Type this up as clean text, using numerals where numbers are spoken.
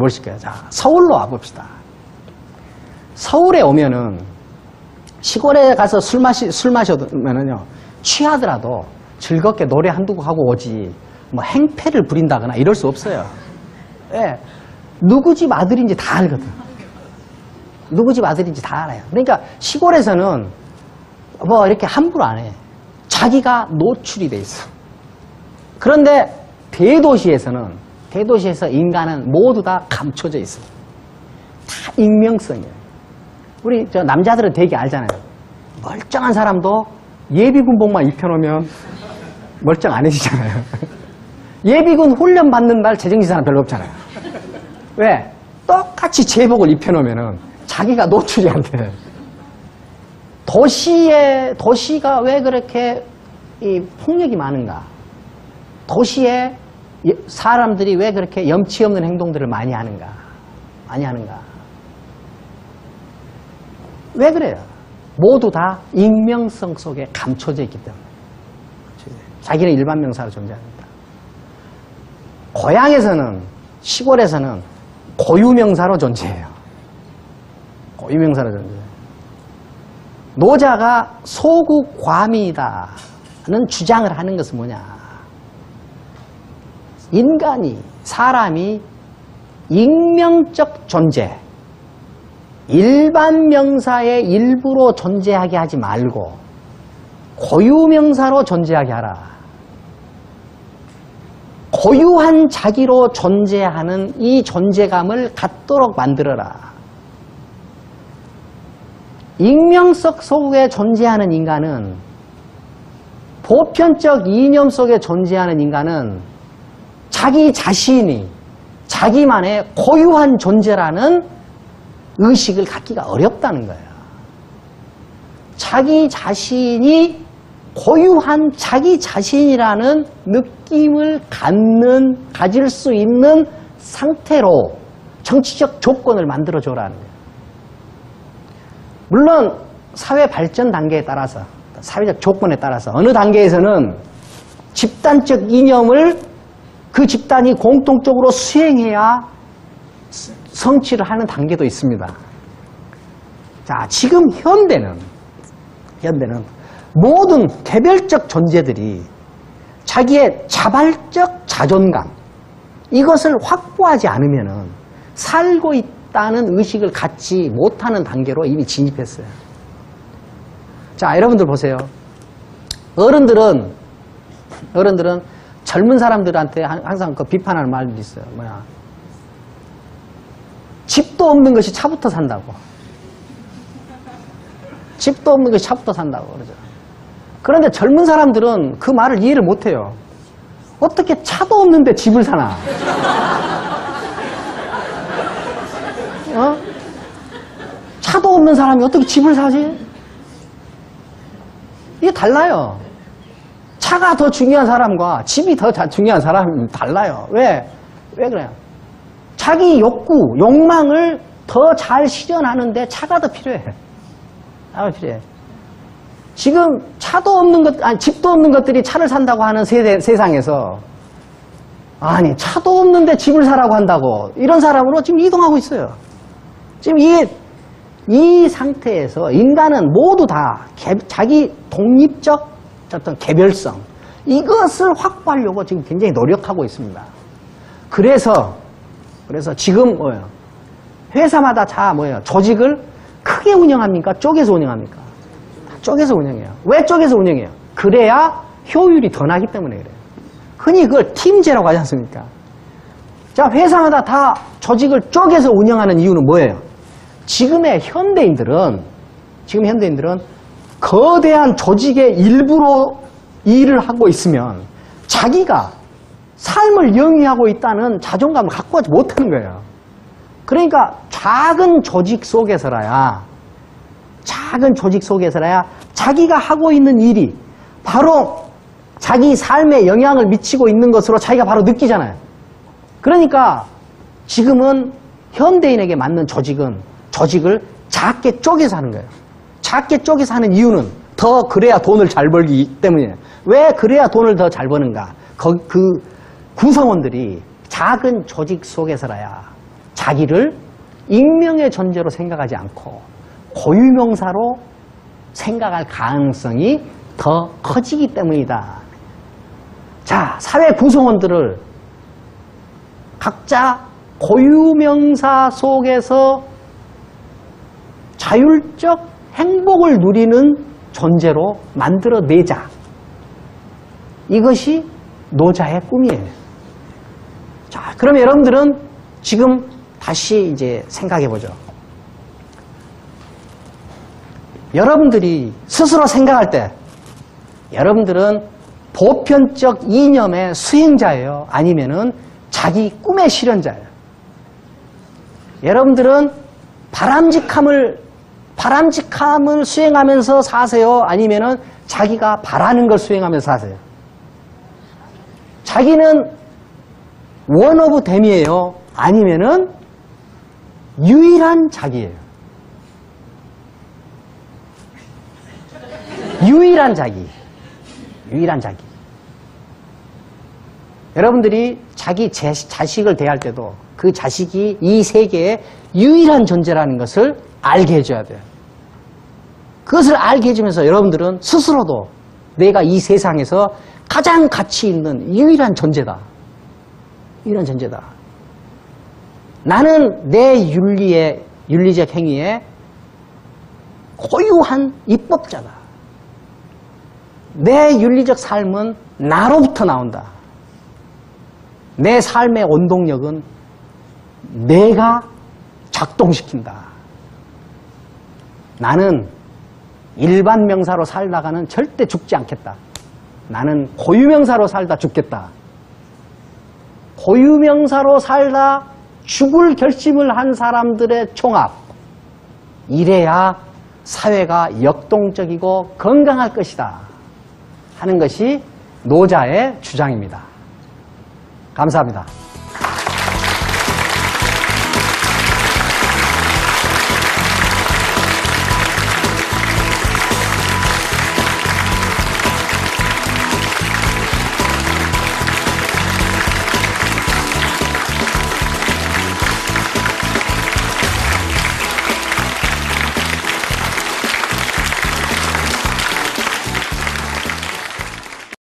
보실 거예요. 자, 서울로 와봅시다. 서울에 오면은 시골에 가서 술 마셔면은요, 취하더라도 즐겁게 노래 한두 곡 하고 오지, 뭐 행패를 부린다거나 이럴 수 없어요. 예. 누구 집 아들인지 다 알거든. 누구 집 아들인지 다 알아요. 그러니까 시골에서는 뭐 이렇게 함부로 안 해. 자기가 노출이 돼 있어. 그런데 대도시에서 인간은 모두 다 감춰져 있어. 다 익명성이에요. 우리 저 남자들은 되게 알잖아요. 멀쩡한 사람도 예비군복만 입혀놓으면 멀쩡 안 해지잖아요. 예비군 훈련 받는 날 재정지 사람 별로 없잖아요. 왜? 똑같이 제복을 입혀놓으면 자기가 노출이 안 돼. 도시가 왜 그렇게 이 폭력이 많은가? 도시에 사람들이 왜 그렇게 염치 없는 행동들을 많이 하는가? 왜 그래요? 모두 다 익명성 속에 감춰져 있기 때문에. 자기는 일반 명사로 존재합니다. 고향에서는, 시골에서는 고유명사로 존재해요. 고유명사로 존재해요. 노자가 소국과미이다는 주장을 하는 것은 뭐냐? 사람이 익명적 존재, 일반 명사의 일부로 존재하게 하지 말고 고유명사로 존재하게 하라. 고유한 자기로 존재하는 이 존재감을 갖도록 만들어라. 익명성 속에 존재하는 인간은, 보편적 이념 속에 존재하는 인간은 자기 자신이 자기만의 고유한 존재라는 의식을 갖기가 어렵다는 거예요. 자기 자신이 고유한 자기 자신이라는 느낌을 가질 수 있는 상태로 정치적 조건을 만들어줘라는 거예요. 물론 사회 발전 단계에 따라서, 사회적 조건에 따라서 어느 단계에서는 집단적 이념을 그 집단이 공통적으로 수행해야 성취를 하는 단계도 있습니다. 자, 지금 현대는 모든 개별적 존재들이 자기의 자발적 자존감, 이것을 확보하지 않으면 살고 있다는 의식을 갖지 못하는 단계로 이미 진입했어요. 자, 여러분들 보세요. 어른들은 젊은 사람들한테 항상 그 비판하는 말들이 있어요. 뭐야? 집도 없는 것이 차부터 산다고. 집도 없는 것이 차부터 산다고 그러죠. 그런데 젊은 사람들은 그 말을 이해를 못해요. 어떻게 차도 없는데 집을 사나? 어? 차도 없는 사람이 어떻게 집을 사지? 이게 달라요. 차가 더 중요한 사람과 집이 더 중요한 사람이 달라요. 왜 그래요? 자기 욕망을 더 잘 실현하는데 차가 더 필요해. 지금 차도 없는 집도 없는 것들이 차를 산다고 하는 세상에서, 아니, 차도 없는데 집을 사라고 한다고, 이런 사람으로 지금 이동하고 있어요. 지금 이 상태에서 인간은 모두 다 자기 독립적 어떤 개별성, 이것을 확보하려고 지금 굉장히 노력하고 있습니다. 그래서 지금 회사마다 조직을 크게 운영합니까? 쪼개서 운영합니까? 쪼개서 운영해요. 왜 쪼개서 운영해요? 그래야 효율이 더 나기 때문에 그래요. 흔히 그걸 팀제라고 하지 않습니까? 자, 회사마다 다 조직을 쪼개서 운영하는 이유는 뭐예요? 지금의 현대인들은 거대한 조직의 일부로 일을 하고 있으면 자기가 삶을 영위하고 있다는 자존감을 갖고 가지 못하는 거예요. 그러니까 작은 조직 속에서라야 자기가 하고 있는 일이 바로 자기 삶에 영향을 미치고 있는 것으로 자기가 바로 느끼잖아요. 그러니까 지금은 현대인에게 맞는 조직을 작게 쪼개서 하는 거예요. 작게 쪼개서 하는 이유는 그래야 돈을 잘 벌기 때문이에요. 왜 그래야 돈을 더 잘 버는가? 그 구성원들이 작은 조직 속에서라야 자기를 익명의 존재로 생각하지 않고 고유명사로 생각할 가능성이 더 커지기 때문이다. 자, 사회 구성원들을 각자 고유명사 속에서 자율적 행복을 누리는 존재로 만들어내자. 이것이 노자의 꿈이에요. 자, 그럼 여러분들은 지금 다시 이제 생각해 보죠. 여러분들이 스스로 생각할 때 여러분들은 보편적 이념의 수행자예요? 아니면은 자기 꿈의 실현자예요? 여러분들은 바람직함을 수행하면서 사세요? 아니면은 자기가 바라는 걸 수행하면서 사세요? 자기는 원 오브 댐이에요? 아니면은 유일한 자기예요? 유일한 자기. 여러분들이 자기 자식을 대할 때도 그 자식이 이 세계의 유일한 존재라는 것을 알게 해줘야 돼요. 그것을 알게 해주면서 여러분들은 스스로도 내가 이 세상에서 가장 가치 있는 유일한 존재다. 유일한 존재다. 나는 내 윤리적 행위에 고유한 입법자다. 내 윤리적 삶은 나로부터 나온다. 내 삶의 원동력은 내가 작동시킨다. 나는 일반 명사로 살다가는 절대 죽지 않겠다. 나는 고유명사로 살다 죽겠다. 고유명사로 살다 죽을 결심을 한 사람들의 총합. 이래야 사회가 역동적이고 건강할 것이다. 하는 것이 노자의 주장입니다. 감사합니다.